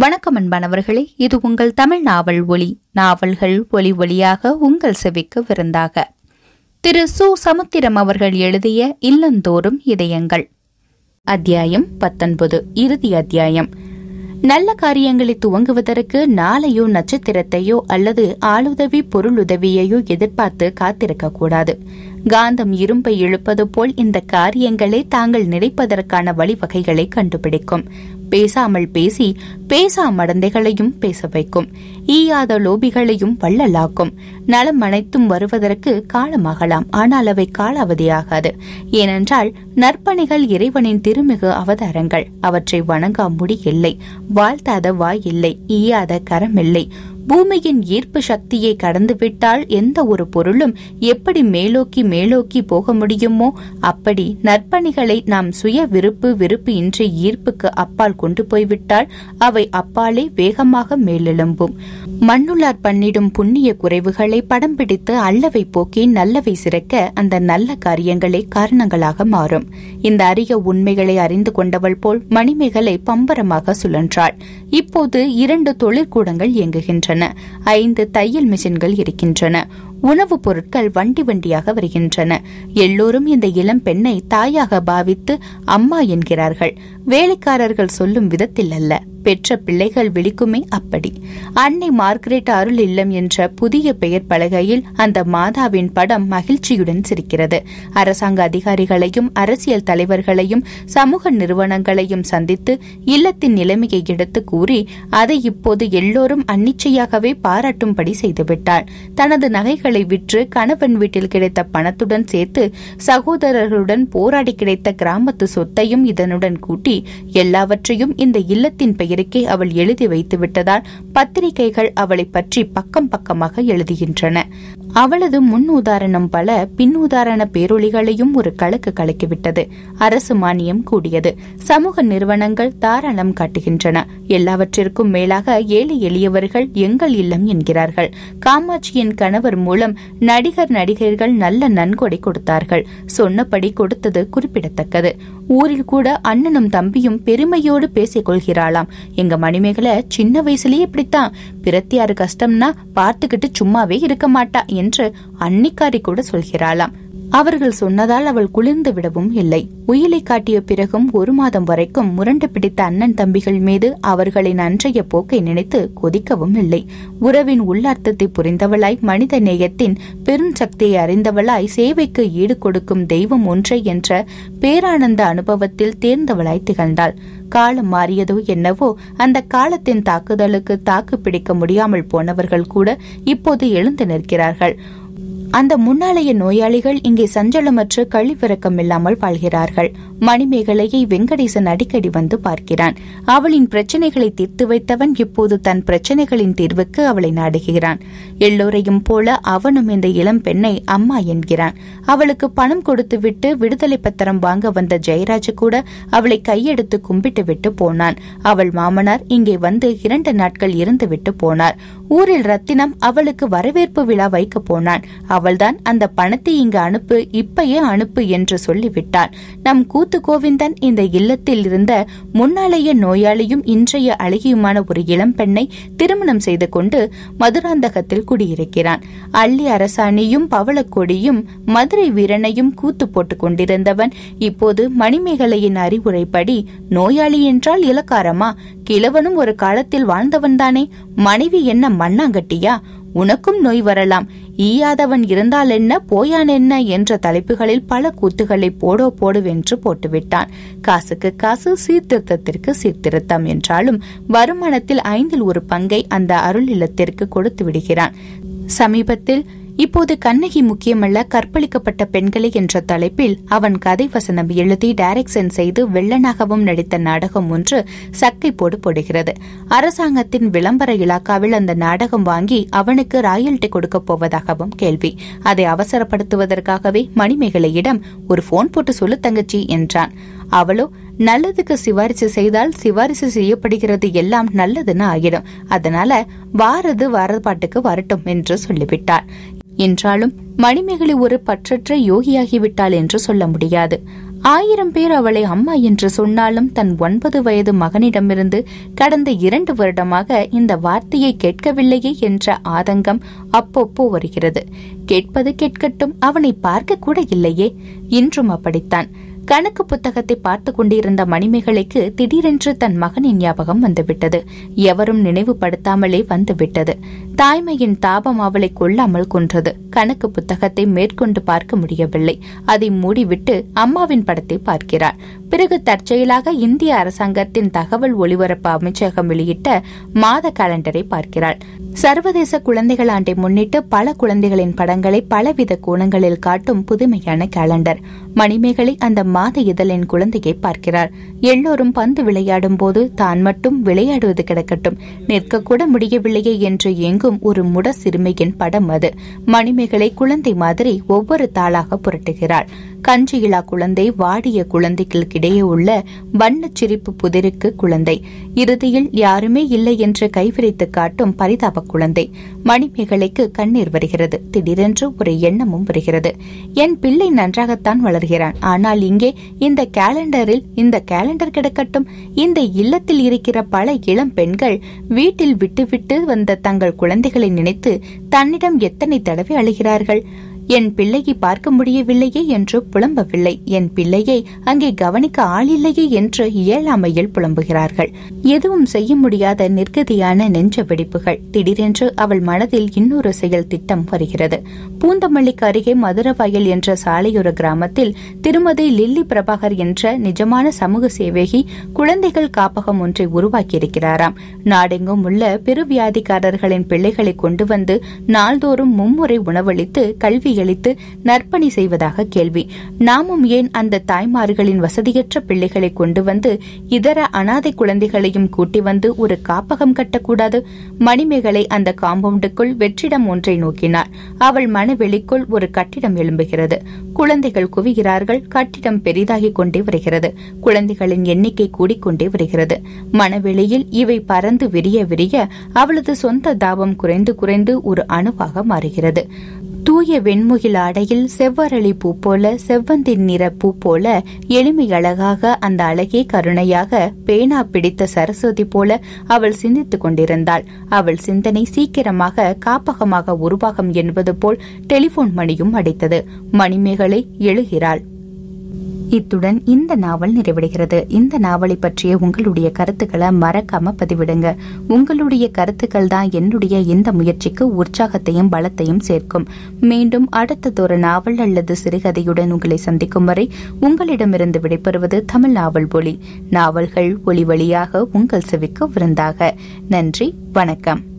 வணக்கம் அன்பானவர்களே, இது உங்கள் தமிழ் நாவல் ஒளி. நாவல்கள் ஒளி ஒளியாக உங்கள் செவிக்கு விருந்தாக. திரு சு.சமுத்திரம் அவர்கள் எழுதிய இல்லந்தோறும் இதயங்கள். அத்தியாயம் 19, இறுதி அத்தியாயம். நல்ல காரியங்களை துவங்குவதற்கு நாளையோ நட்சத்திரத்தையோ அல்லது ஆளுதவி பொருளுதவியையோ எதிர்பார்த்து காத்திருக்க கூடாது. காந்தம் இரும்பை இழுப்பது போல் இந்த காரியங்களை தாங்கள் நினைப்பதற்கான வழிவகைகளை கண்டுபிடிக்கும். பேசாமல் பேசி பேசா மடந்தைகளையும் பேச வைக்கும். ஈயாத லோபிகளையும் வள்ளலாக்கும். நலம் அனைத்தும் வருவதற்கு காலமாகலாம், ஆனால் அவை காலாவதியாகாது. ஏனென்றால் நற்பணிகள் இறைவனின் திருமிகு அவதாரங்கள். அவற்றை வணங்கா முடி இல்லை, வாழ்த்தாத வாய் இல்லை, ஈயாத கரம் இல்லை. பூமியின் ஈர்ப்பு சக்தியை கடந்துவிட்டால் எந்த ஒரு பொருளும் எப்படி மேலோக்கி போக முடியுமோ அப்படி நற்பணிகளை நாம் சுய விருப்பு இன்றி ஈர்ப்புக்கு அப்பால் கொண்டு போய்விட்டால் அவை அப்பாலே வேகமாக மேலெழும்பும். மண்ணுளார் பண்ணிடும் புண்ணிய குறைவுகளை படம் பிடித்து அல்லவை போக்கி நல்லவை சிறக்க அந்த நல்ல காரியங்களே காரணங்களாக மாறும். இந்த அரிய உண்மைகளை அறிந்து கொண்டவள் போல் மணிமேகலை பம்பரமாக சுழன்றாள். இப்போது 2 தொழிற்கூடங்கள் இயங்குகின்றன. 5 தையல் மிஷின்கள் இருக்கின்றன. உணவுப் பொருட்கள் வண்டியாக வருகின்றன. எல்லோரும் இந்த இளம் பெண்ணை தாயாக பாவித்து அம்மா என்கிறார்கள். வேலைக்காரர்கள் சொல்லும் விதத்தில் அல்ல, பெற்ற பிள்ளைகள் விழிக்குமே அப்படி. அன்னை மார்கரெட் அருள் இல்லம் என்ற புதிய பெயர் பலகையில் அந்த மாதாவின் படம் மகிழ்ச்சியுடன் சிரிக்கிறது. அரசாங்க அதிகாரிகளையும் அரசியல் தலைவர்களையும் சமூக நிறுவனங்களையும் சந்தித்து இல்லத்தின் நிலைமையை எடுத்து கூறி அதை இப்போது எல்லோரும் அன்னிச்சையாகவே பாராட்டும்படி செய்துவிட்டாள். தனது நகைகளை விற்று கணவன் வீட்டில் கிடைத்த பணத்துடன் சேர்த்து சகோதரர்களுடன் போராடி கிடைத்த கிராமத்து சொத்தையும் இதனுடன் கூட்டி எல்லாவற்றையும் இந்த இல்லத்தின் பெயருக்கே அவள் எழுதி வைத்து விட்டதால் பத்திரிகைகள் அவளை பற்றி பக்கம் பக்கமாக எழுதுகின்றன. அவளது முன் உதாரணம் பல, பின் உதாரண பேரொளிகளையும் ஒரு கலக்கு கலக்கிவிட்டது. அரசு மானியம் கூடியது. சமூக நிறுவனங்கள் தாராளம் காட்டுகின்றன. எல்லாவற்றிற்கும் மேலாக ஏழை எளியவர்கள் எங்கள் இல்லம் என்கிறார்கள். காமாட்சியின் கணவர் மூலம் நடிகர்கள் நல்ல நன்கொடை கொடுத்தார்கள். சொன்னபடி கொடுத்தது குறிப்பிடத்தக்கது. ஊரில் கூட அண்ணனும் தம்பியும் பெருமையோடு பேசிக் கொள்கிறாளாம். எங்க மணிமேகலை சின்ன வயசுலயே இப்படித்தான், பிரத்தியாரு கஷ்டம்னா பார்த்துக்கிட்டு சும்மாவே இருக்க மாட்டா என்று அன்னிக்காரி கூட சொல்கிறாளாம். அவர்கள் சொன்னதால் அவள் குளிர்ந்து விடவும் இல்லை. உயிலை காட்டிய பிறகும் 1 மாதம் வரைக்கும் முரண்டு பிடித்த அண்ணன் தம்பிகள் மீது அவர்களின் அன்றைய போக்கை நினைத்து கொதிக்கவும் இல்லை. உறவின் உள்ளார்த்தத்தை புரிந்தவளாய், மனித நேயத்தின் பெருஞ்சக்தியை அறிந்தவளாய், சேவைக்கு ஈடு கொடுக்கும் தெய்வம் ஒன்றை என்ற பேரானந்த அனுபவத்தில் தேர்ந்தவளாய் திகழ்ந்தாள். காலம் மாறியதோ என்னவோ, அந்த காலத்தின் தாக்குதலுக்கு தாக்கு பிடிக்க முடியாமல் போனவர்கள் கூட இப்போது எழுந்து நிற்கிறார்கள். அந்த முன்னாளைய நோயாளிகள் இங்கே சஞ்சலமற்று கழிவிறக்கம் இல்லாமல் வாழ்கிறார்கள். மணிமேகலையை வெங்கடேசன் அடிக்கடி வந்து பார்க்கிறான். அவளின் பிரச்சனைகளை தீர்த்து வைத்தவன் இப்போது தன் பிரச்சனைகளின் தீர்வுக்கு அவளை நாடுகிறான். எல்லோரையும் போல அவனும் இந்த இளம் பெண்ணை அம்மா என்கிறான். அவளுக்கு பணம் கொடுத்துவிட்டு விடுதலை பத்திரம் வாங்க வந்த ஜெயராஜ் கூட அவளை கையெடுத்து கும்பிட்டு விட்டு போனான். அவள் மாமனார் இங்கே வந்து 2 நாட்கள் இருந்து விட்டு போனார். ஊரில் ரத்தினம் அவளுக்கு வரவேற்பு விழா வைக்க போனான். அவள்தான் அந்த பணத்தை இங்கு அனுப்பு, இப்பயே அனுப்பு என்று சொல்லிவிட்டாள். நம் கூத்து கோவிந்தன் இந்த இல்லத்தில் இருந்த முன்னாளைய நோயாளியும் இன்றைய அழகியுமான ஒரு இளம் பெண்ணை திருமணம் செய்து கொண்டு மதுராந்தகத்தில் குடியிருக்கிறான். அள்ளி அரசாணியும் பவளக்கொடியும் மதுரை வீரனையும் கூத்து போட்டுக் கொண்டிருந்தவன் இப்போது மணிமேகலையின் அறிவுரைப்படி நோயாளி என்றால் இலக்காரமா? கிழவனும் ஒரு காலத்தில் வாழ்ந்தவன்தானே. மனைவி என்ன மண்ணாங்கட்டியா? உனக்கும் நோய் வரலாம், ஈயாதவன் இருந்தால் என்ன, போயான் என்ன என்ற தலைப்புகளில் பல கூத்துகளை போடுவென்று போட்டுவிட்டான். காசுக்கு காசு, சீர்திருத்தத்திற்கு சீர்திருத்தம் என்றாலும் வருமானத்தில் 5இல் 1 பங்கை அந்த அருள் இல்லத்திற்கு கொடுத்து விடுகிறான். சமீபத்தில் இப்போது கண்ணகி முக்கியமல்ல, கற்பழிக்கப்பட்ட பெண்களை என்ற தலைப்பில் அவன் கதை வசனம் எழுதி டைரக்ஷன் செய்து வெள்ளனாகவும் நடித்த நாடகம் ஒன்று சக்கை போடுகிறது. அரசாங்கத்தின் விளம்பர இலாக்காவில் அந்த நாடகம் வாங்கி அவனுக்கு ராயல்டி கொடுக்க போவதாகவும் கேள்வி. அதை அவசரப்படுத்துவதற்காகவே மணிமேகலையிடம் ஒரு போன் போட்டு சொல்லு தங்கச்சி என்றான். அவளோ, நல்லதுக்கு சிபாரிசு செய்தால் சிபாரிசு செய்யப்படுகிறது எல்லாம் நல்லதுன்னு ஆகிடும், அதனால வாரது பாட்டுக்கு வரட்டும் என்று சொல்லிவிட்டாள். என்றாலும் மணிமேகலை ஒரு பற்றற்ற யோகியாகிவிட்டாள் என்று சொல்ல முடியாது. 1000 பேர் அவளை அம்மா என்று சொன்னாலும் தன் 9 வயது மகனிடமிருந்து கடந்த 2 வருடமாக இந்த வார்த்தையை கேட்கவில்லையே என்ற ஆதங்கம் அப்பப்போ வருகிறது. கேட்பது கேட்கட்டும், அவனை பார்க்க கூட இல்லையே. இன்றும் அப்படித்தான். கணக்கு புத்தகத்தை பார்த்து கொண்டிருந்த மணிமேகலைக்கு திடீரென்று தன் மகனின் ஞாபகம் வந்துவிட்டது. எவரும் நினைவுபடுத்தாமலே வந்துவிட்டது. தாய்மையின் தாபம் அவளை கொள்ளாமல் கொன்றது. கணக்கு புத்தகத்தை மேற்கொண்டு பார்க்க முடியவில்லை. அதை மூடிவிட்டு அம்மாவின் படத்தை பார்க்கிறார். பிறகு தற்செயலாக இந்திய அரசாங்கத்தின் தகவல் ஒலிபரப்பு அமைச்சகம் வெளியிட்ட மாத காலண்டரை பார்க்கிறாள். சர்வதேச குழந்தைகள் ஆண்டை முன்னிட்டு பல குழந்தைகளின் படங்களை பலவித கோணங்களில் காட்டும் புதுமையான காலண்டர். மணிமேகலை அந்த மாத இதழின் குழந்தையை பார்க்கிறார். எல்லோரும் பந்து விளையாடும் போது தான் மட்டும் விளையாடுவது கிடக்கட்டும், நிற்கக்கூட முடியவில்லையே என்று ஏங்கும் ஒரு முட சிறுமியின் படம் அது. மணிமேகலை குழந்தை மாதிரி ஒவ்வொரு தாளாக புரட்டுகிறாள். கஞ்சியிலா குழந்தை, வாடிய குழந்தைகளுக்கிடையே உள்ள வண்ணச் சிரிப்பு புதிருக்கு குழந்தை, இறுதியில் யாருமே இல்லை என்று கைவிரித்து காட்டும் பரிதாப குழந்தை. மணிமேகலைக்கு கண்ணீர் வருகிறது. திடீரென்று ஒரு எண்ணமும் வருகிறது. என் பிள்ளை நன்றாகத்தான் வளர்கிறான், ஆனால் இங்கே இந்த கேலண்டர் கிடக்கட்டும். இந்த இல்லத்தில் இருக்கிற பல இளம் பெண்கள் வீட்டில் விட்டுவிட்டு வந்த தங்கள் குழந்தைகளை நினைத்து தன்னிடம் எத்தனை தடவை அழுகிறார்கள். என் பிள்ளையை பார்க்க முடியவில்லையே என்று புலம்பவில்லை, என் பிள்ளையை அங்கே கவனிக்க ஆளில்லையே என்று இயலாமையில் புலம்புகிறார்கள். எதுவும் செய்ய முடியாத நிர்கதியான நெஞ்ச வெடிப்புகள். திடீரென்று அவள் மனதில் இன்னொரு செயல் திட்டம் வருகிறது. பூந்தமல்லிக்கு அருகே மதுரவாயல் என்ற சாலையோர கிராமத்தில் திருமதி லில்லி பிரபாகர் என்ற நிஜமான சமூக சேவகி குழந்தைகள் காப்பகம் ஒன்றை உருவாக்கியிருக்கிறாராம். நாடெங்கும் உள்ள பெருவியாதிக்காரர்களின் பிள்ளைகளை கொண்டு வந்து நாள்தோறும் மும்முறை உணவளித்து கல்வி அளித்து நற்பணி செய்வதாக கேள்வி. நாமும் ஏன் அந்த தாய்மார்களின் வசதியற்ற பிள்ளைகளை கொண்டு வந்து இதர அனாதை குழந்தைகளையும் கூட்டி வந்து ஒரு காப்பகம் கட்டக்கூடாது? மணிமேகலை அந்த காம்பவுண்டுக்குள் வெற்றிடம் ஒன்றை நோக்கினார். அவள் மனவெளிக்குள் ஒரு கட்டிடம் எழும்புகிறது. குழந்தைகள் குவிகிறார்கள். கட்டிடம் பெரிதாகிக் கொண்டே வருகிறது. குழந்தைகளின் எண்ணிக்கை கூடிக்கொண்டே வருகிறது. மனவெளியில் இவை பறந்து விரிய விரிய அவளது சொந்த தாபம் குறைந்து குறைந்து ஒரு அணுவாக மாறுகிறது. தூய வெண்முகில் ஆடையில் செவ்வரளி பூ போல, செவ்வந்தி நிற பூ போல, எளிமை அழகாக, அந்த அழகே கருணையாக, பேனா பிடித்த சரஸ்வதி போல அவள் சிந்தித்துக் கொண்டிருந்தாள். அவள் சிந்தனை சீக்கிரமாக காப்பகமாக உருவாகும் என்பது போல் டெலிபோன் மணியும் அடித்தது. மணிமேகலை எழுகிறாள். இத்துடன் இந்த நாவல் நிறைவடைகிறது. இந்த நாவலை பற்றிய உங்களுடைய கருத்துக்களை மறக்காம பதிவிடுங்க. உங்களுடைய கருத்துக்கள் தான் என்னுடைய இந்த முயற்சிக்கு உற்சாகத்தையும் பலத்தையும் சேர்க்கும். மீண்டும் அடுத்ததொரு நாவல் அல்லது சிறுகதையுடன் உங்களை சந்திக்கும் வரை உங்களிடமிருந்து விடைபெறுவது தமிழ் நாவல் ஒலி. நாவல்கள் ஒலி வழியாக உங்கள் செவிக்கு விருந்தாக. நன்றி, வணக்கம்.